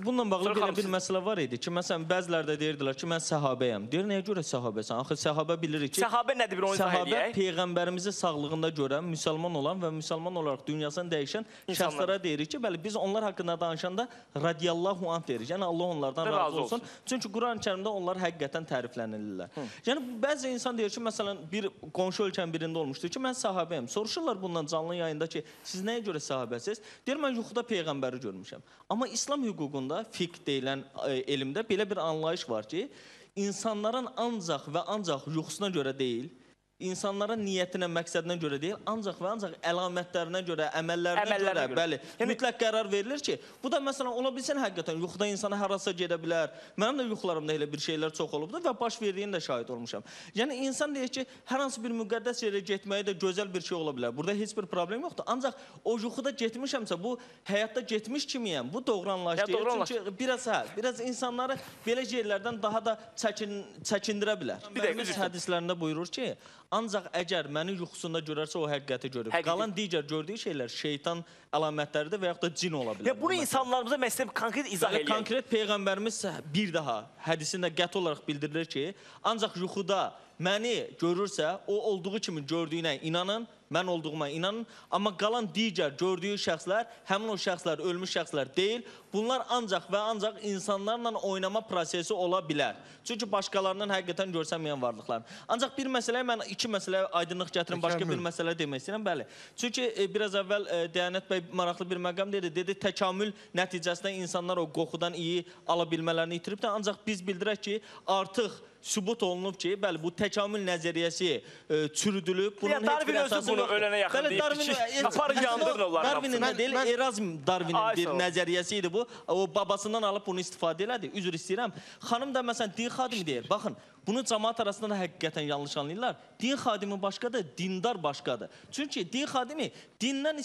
Bununla bağlı belə bir məsələ var idi ki, məsələn, bəziləri də deyirdilər ki, mən səhabəyəm. Deyir, nəyə görə səhabəsən? Axı səhabə bilirik ki, səhabə nədir bir onu izah edək? Səhabə Peyğəmbərimizi sağlığında görən, müsəlman olan və müsəlman olaraq dünyasını dəyişən şəxslərə deyirik ki, bəli, biz onlar haqqında danışanda radiyallahu anh deyirik. Yəni, Allah onlardan razı olsun. Çünki Quran-ı Kərimdə onlar həqiqətən təriflənirlər. Yəni, bəzi insan deyir ki, məsələn, bir qonşu ölkənin birində olmuşdur ki, mən səhabəyəm. Soruşurlar bundan canlı yayında ki, siz nəyə görə səhabəsiz? Deyir, mən yuxuda Peyğəmbəri görmüşəm. Amma İslam hüququnda, fiqh deyilən elmdə belə bir anlayış var ki, insanların ancaq və ancaq yuxusuna görə deyil, insanların niyyətinə, məqsədinə görə deyil, ancaq və ancaq əlamətlərinə görə, əməllərinə görə, bəli, mütləq qərar verilir ki, bu da məsələn, ola bilsin həqiqətən, yuxuda insana harasa gedə bilər. Mənim də yuxularımda elə bir şeylər çox olubdur və baş verdiyini də şahid olmuşam. Yəni, insan deyir ki, hər hansı bir müqəddəs yerə getməyi də gözəl bir şey ola bilər. Burada heç bir problem yoxdur. Ancaq o yuxuda getmişəmsə, bu həyatda getmiş kimiyəm, bu doğru anlayış deyil. Çünki biraz insanları belə yerlərdən daha da çəkindirə bilər. Biz hədislərində buyurur ki, ancaq əgər məni yuxusunda görərsə, o həqiqəti görür. Qalan digər gördüyü şeylər şeytan əlamətləridir və yaxud da cin ola bilər. Bunu insanlarımıza məsələn konkret izah eləyək. Konkret Peyğəmbərimiz bir daha hədisində qəti olaraq bildirilir ki, ancaq yuxuda məni görürsə, o olduğu kimi gördüyünə inanın, mən olduğuma inanın, amma qalan digər gördüyü şəxslər, həmin o şəxslər, ölmüş şəxslər deyil, bunlar ancaq və ancaq insanlarla oynama prosesi ola bilər. Çünki başqalarından həqiqətən görsənməyən varlıqlar. Ancaq bir məsələyə, mən iki məsələyə aydınlıq gətirim, başqa bir məsələ demək istəyirəm, bəli. Çünki biraz əvvəl Dəyanət bəy maraqlı bir məqam dedi, təkamül nəticəsində insanlar o qoxudan iyi ala bilmələrini itiribdir, ancaq biz bildirək ki, artıq sübut olunub ki, bəli, bu təkamül nəzəriyyəsi çürüdülüb. Darwin özü bunu ölənə yaxın deyib ki, aparı yandırın onlarına. Darwinin də deyil, Erazm Darwinin bir nəzəriyyəsi idi bu. O babasından alıb bunu istifadə elədi. Üzr istəyirəm. Xanım da məsələn, din xadimi deyir. Baxın, bunu cəmaat arasında da həqiqətən yanlış anlayırlar. Din xadimi başqadır, dindar başqadır. Çünki din xadimi dindən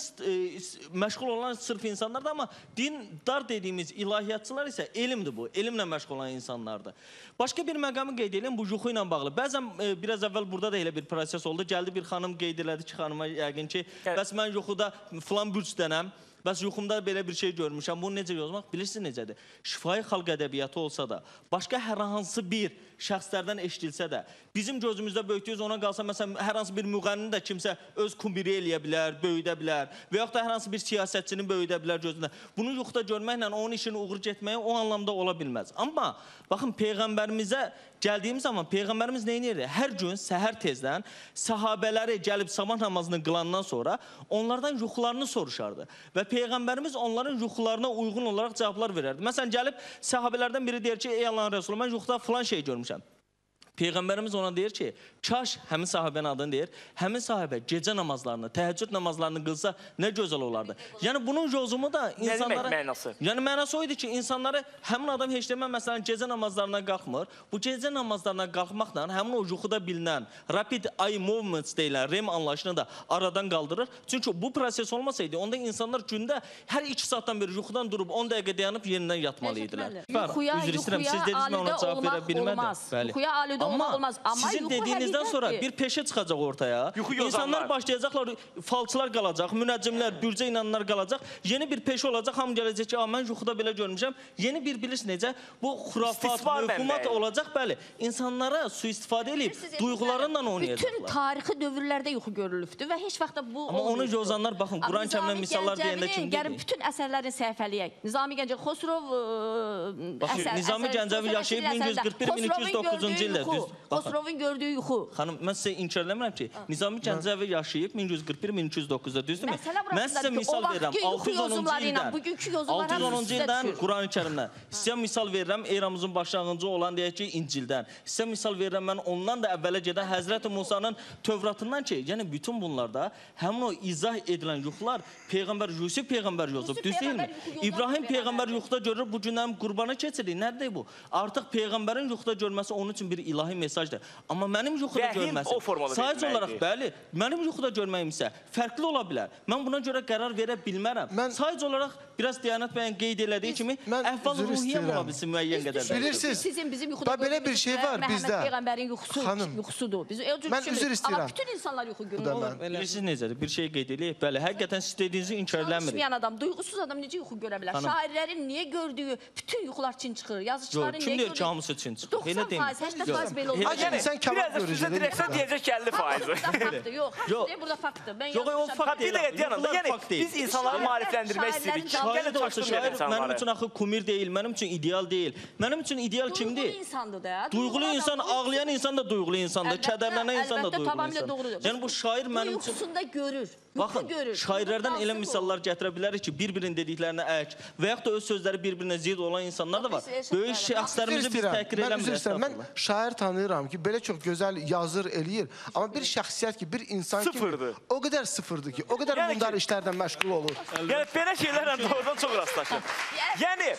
məşğul olan sırf insanlardır, amma dindar dediyimiz ilahiyyatçılar isə elmdir bu. Elmlə məşğul olan insanlardır. Başqa bir məqamı qeyd edelim, bu yuxu ilə bağlı. Bəzən biraz əvvəl burada da elə bir proses oldu. Gəldi bir xanım qeyd elədi ki, xanıma yəqin ki, bəs mən yuxuda filan bürcdənəm. Bəs yuxumda belə bir şey görmüşəm. Bunu necə yazmaq? Bilirsiniz necədir? Şifahi xalq ədəbiyyatı olsa da, başqa hər hansı bir şəxslərdən eşidilsə də, bizim gözümüzdə böyütdüyüz ona qalsa, məsələn, hər hansı bir müğənni də kimsə öz kumbiri eləyə bilər, böyüdə bilər və yaxud da hər hansı bir siyasətçinin böyüdə bilər gözündə. Bunu yuxuda görməklə onun işini uğur getməyə o anlamda ola bilməz. Amma, baxın, Peyğəmbərimizə gəldiyimiz zaman Peyğəmbərimiz nə edirdi? Hər gün səhər tezdən səhabələri gəlib sabah namazını qılandan sonra onlardan yuxularını soruşardı. Və Peyğəmbərimiz onların yuxularına uyğun olaraq cavablar verərdi. Məsələn, gəlib səhabələrdən biri deyir ki, ey Allahın Rəsulü, mən yuxuda filan şey görmüşəm. Peyğəmbərimiz ona deyir ki, kaş həmin sahabənin adını deyir, həmin sahabə gecə namazlarını, təhəccüd namazlarını qılsa nə gözəl olardı. Yəni bunun yozumu da insanlara... Nə demək mənası? Yəni mənası o idi ki, insanları həmin adam heç demə, məsələn, gecə namazlarına qalxmır. Bu gecə namazlarına qalxmaqla həmin o yuxuda bilinən rapid eye movements deyilən REM anlayışını da aradan qaldırır. Çünki bu proses olmasaydı, onda insanlar gündə hər 2 saatdan beri yuxudan durub 10 dəqiqə dayanıb yerindən yatmalı idilər. Yuxuya alidə olmaz. Amma sizin dediyinizdən sonra bir peşə çıxacaq ortaya. İnsanlar başlayacaqlar, falçılar qalacaq, münəccimlər, bürcə inananlar qalacaq. Yeni bir peşə olacaq, hamı gələcək ki, mən yuxuda belə görmüşəm. Yeni bir bilirsiniz necə? Bu xurafat, mövhumat olacaq, bəli. İnsanlara su-istifadə edib, duyğularından oynayacaqlar. Bütün tarixi dövrlərdə yuxu görülübdür və heç vaxtda bu... Amma onu yozanlar, baxın, Quran kəmdən misallar deyəndə kimdir? Gəlin, bütün əsərlərini səhifələyək. Nizami Gəncəvi, Xosrov əsər... Nizami Gəncəvi yaşayıb 1141-1209-cu ildə. Xosrovun gördüyü yuxu. Xanım, mən sizə inkar eləmirəm ki, Nizami Gəncəvi yaşayıb 1141-1209-da, düzdürmü? Mən sizə misal verirəm, 610-cu ildən Quran-ı Kərimdən. Sizə misal verirəm, eramızın başlanğıncı olan deyək ki, İncildən. Sizə misal verirəm, mən ondan da əvvələ gedən Həzrəti Musanın Tövratından ki, yəni bütün bunlarda həmin o izah edilən yuxular Peyğəmbər Yusuf Peyğəmbər yozub, düz deyilmi? İbrahim Peyğəmbər yuxuda görür, bu günlərim qurbana keçirik. Nədir bu? Artıq Peyğəmbərin yuxuda görməsi onun üçün bir ilahi mesajdır. Amma mənim yuxuda görməsim, sadəcə olaraq, bəli, mənim yuxuda görməyim isə fərqli ola bilər. Mən buna görə qərar verə bilmərəm. Sadəcə olaraq biraz Diyanət bəyin qeyd elədiyi kimi əhval-ruhiyyə ola bilsin müəyyən qədər. Bilirsiniz, Sizin bizim yuxuda belə bir şey var bizdə. Məhəmməd Peyğəmbərin yuxusudur. Mən üzr istəyirəm. Amma bütün insanlar yuxu görür. Bilirsiniz necədir? Bir şey qeyd eləyək. Bəli, həqiqətən siz dediyinizi inkar eləmirik. Çalışmayan adam, duyğusuz adam necə yuxu görə bilər? Şairlərin niyə gördüyü bütün yuxular çin çıxır? Yazıçıların niyə gördüyü? Kim deyir ki, hamısı çin çıxır? 90%, 80% belə olur. Yəni sən kabab görəcəksən. Dirəksə deyəcək 50%. Yox, burada faktdır. Ben Yox, o fakt Bir dəqiqə Diana, yəni biz insanları maarifləndirmək istəyirik. Şair də olsa şair mənim üçün axı kumir deyil, mənim üçün ideal deyil. Mənim üçün ideal kimdir? Duyğulu insandır da. Duyğulu insan, ağlayan insan da duyğulu insandır, kədərlənən insan da duyğulu insandır. Yəni bu şair mənim üçün... Yuxusunda görür. Baxın, şairlərdən elə misallar gətirə bilərik ki, bir-birinin dediklərinə ək və yaxud da öz sözləri bir-birinə zid olan insanlar da var. Böyük şəxslərimizi biz təhqir eləmirik. Mən şair tanıyıram ki, belə çox gözəl yazır, eləyir. Amma bir şəxsiyyət ki, bir insan ki, o qədər sıfırdır ki, o qədər mundar işlərdən məşğul olur. Yəni, belə şeylərlə doğrudan çox rastlaşır. Yəni,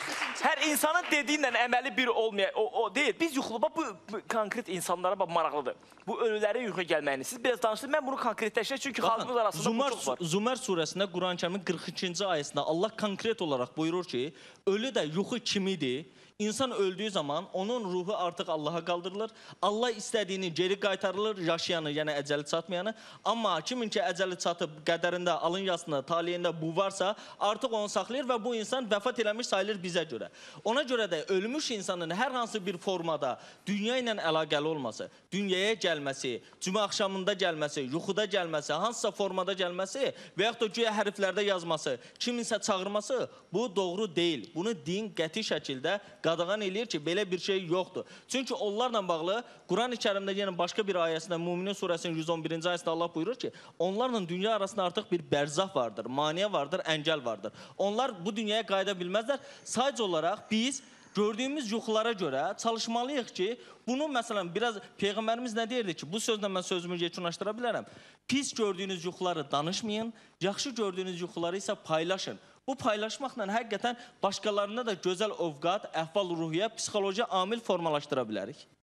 hər insanın dediyi ilə əməli bir olmayan, o deyil. Biz yuxuluba bu konkret insanlara maraqlıdır. Bu ölülərin yuxuya gəlməyini. Siz biraz danışdınız, mən bunu konkretləşdirəm, çünki xalqımız arasında bu çox var. Zümer surəsində, Quran-Kərimin 42-ci ayəsində Allah konkret olaraq buyurur ki, ölü də yuxu kimidir? İnsan öldüyü zaman onun ruhu artıq Allaha qaldırılır. Allah istədiyini geri qaytarılır, yaşayanı, yəni əcəli çatmayanı. Amma kimin ki əcəli çatıb qədərində, alın yazısında, taliyində bu varsa, artıq onu saxlayır və bu insan vəfat eləmiş sayılır bizə görə. Ona görə də ölmüş insanın hər hansı bir formada dünya ilə əlaqəli olması, dünyaya gəlməsi, cümə axşamında gəlməsi, yuxuda gəlməsi, hansısa formada gəlməsi və yaxud da güya hərflərdə yazması, kiminsə çağırması, bu doğru deyil. Bunu din qəti şəkildə qadağan eləyir ki, belə bir şey yoxdur. Çünki onlarla bağlı Quran-ı Kərimdə yenə başqa bir ayəsində, Müminin surəsinin 111-ci ayəsində Allah buyurur ki, onlarla dünya arasında artıq bir bərzah vardır, maniyə vardır, əngəl vardır. Onlar bu dünyaya qayıda bilməzlər. Sadəcə olaraq biz gördüyümüz yuxulara görə çalışmalıyıq ki, bunu məsələn, biraz Peyğəmbərimiz nə deyirdi ki, bu sözlə mən sözümü yekunlaşdıra bilərəm. Pis gördüyünüz yuxuları danışmayın, yaxşı gördüyünüz yuxuları isə paylaşın. Bu paylaşmaqla həqiqətən başqalarına da gözəl ovqat, əhval-ruhiyyə, psixoloji amil formalaşdıra bilərik.